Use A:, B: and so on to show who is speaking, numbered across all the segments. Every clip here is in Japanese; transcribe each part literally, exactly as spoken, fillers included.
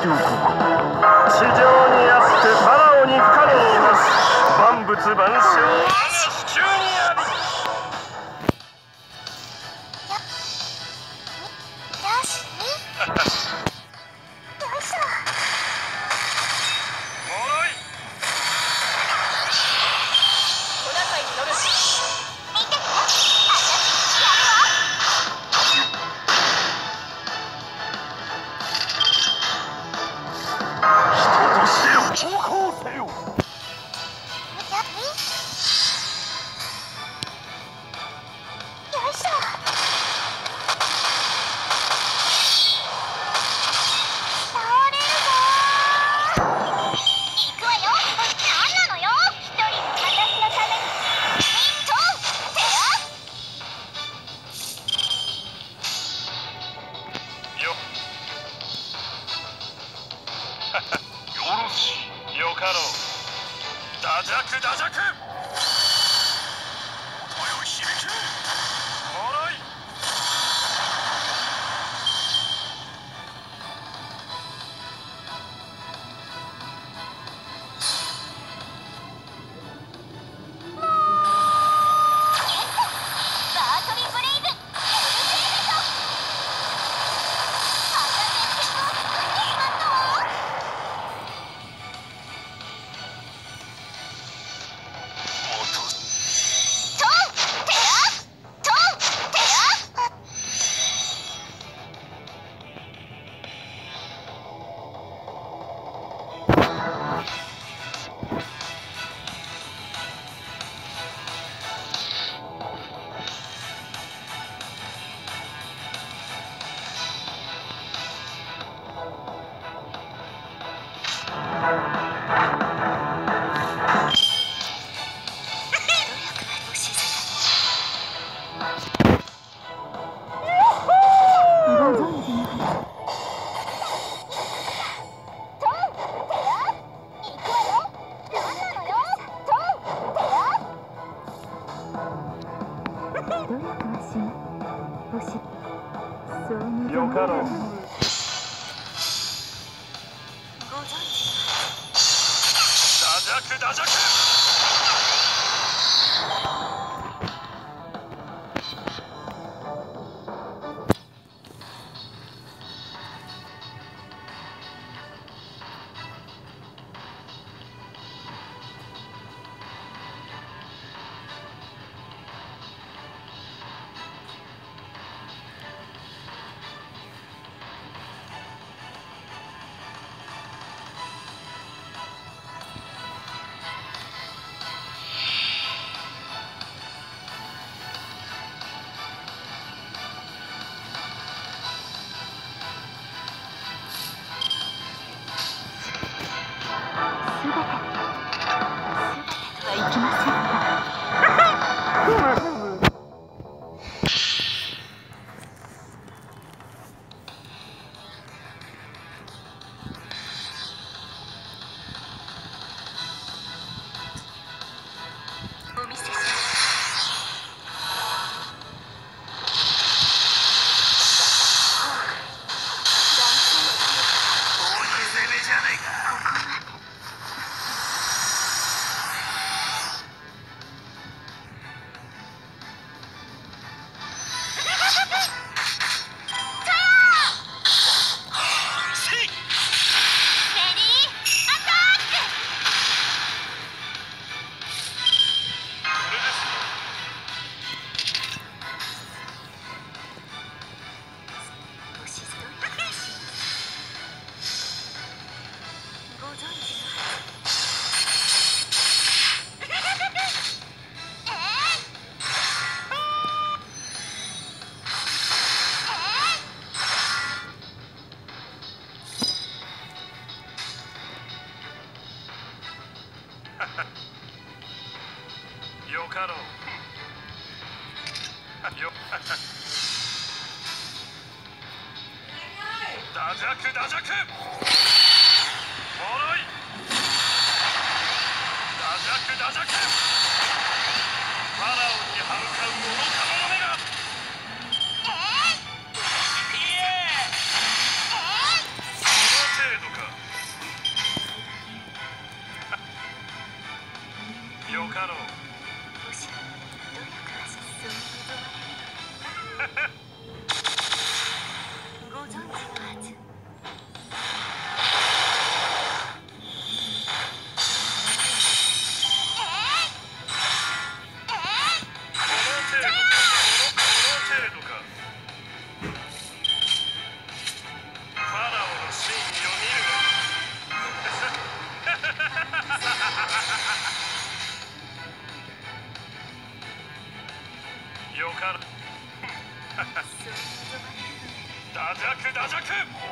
A: 地上にあってファラオに不可能なし万物万象我が手中にあり。よかろう。ダジャクダジャク。よかろう。よダジャクダジャク。もろい。ダジャクダジャク。ファラオに歯向かう愚か者めが。いえ。その程度か。 ダジャクダジャク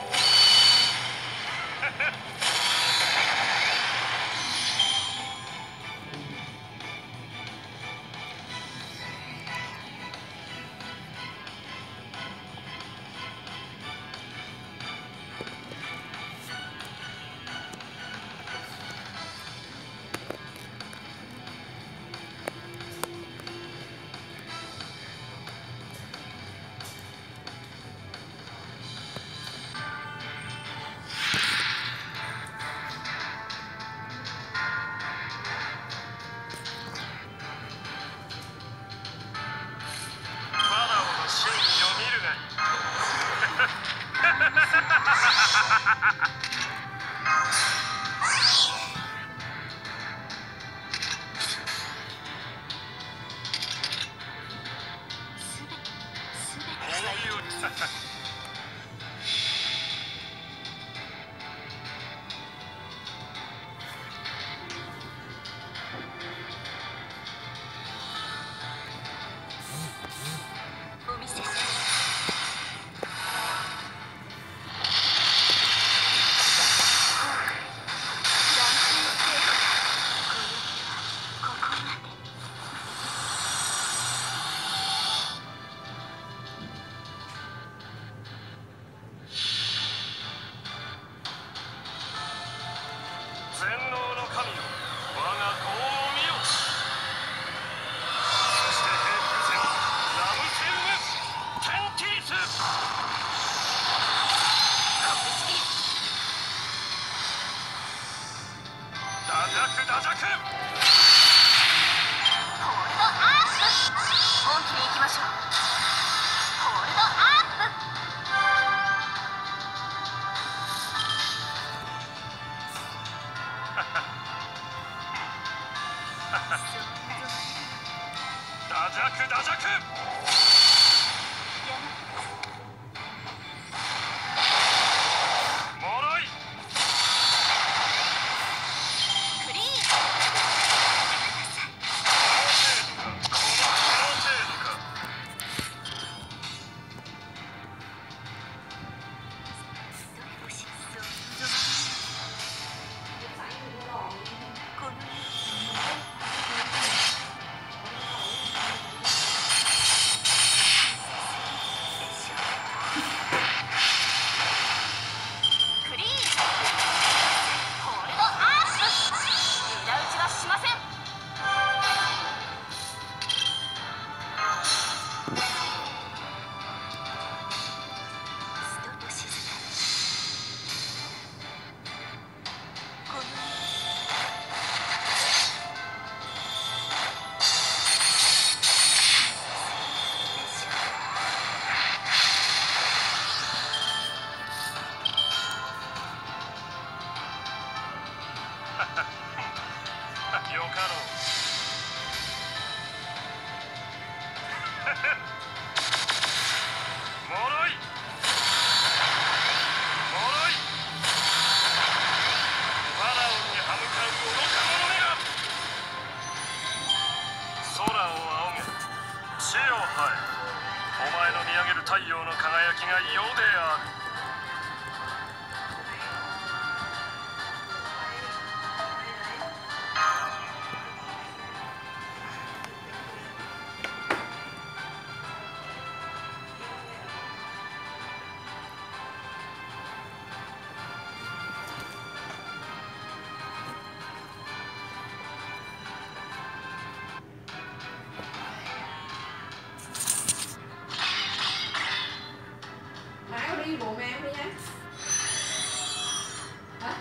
A: 全能の神よ、我が功を見よ。そして平伏せよ、ラムセウムテンティース。ダジャクダジャク。
B: ホールドアップ。本気でいきましょう。ホールドアップ。
A: ダジャクダジャク。もろい。
B: クリーン。
A: この程度か、この程度か。よかろう。もろい。もろい。ファラオンに歯向かう愚か者めが。空を仰げ、地を這え。お前の見上げる太陽の輝きが世である。
C: đi bộ mang đi nha. Hả?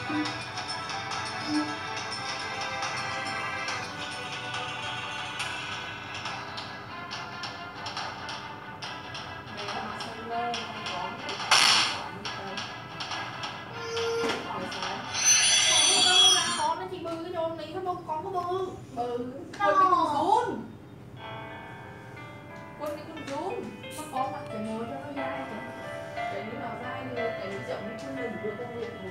C: Con có bự bự con cái con run con cái con run nó có mặt cái mồi cho nó dai chạy chạy nó dai được chạy nó chậm nó không ngừng được con được